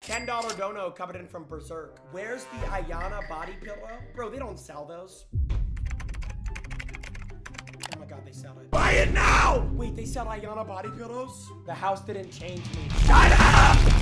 $10 dono coming in from Berserk. Where's the IANA body pillow? Bro, they don't sell those. Oh my god, they sell it. Buy it now! Wait, they sell IANA body pillows? The house didn't change me. Shut up!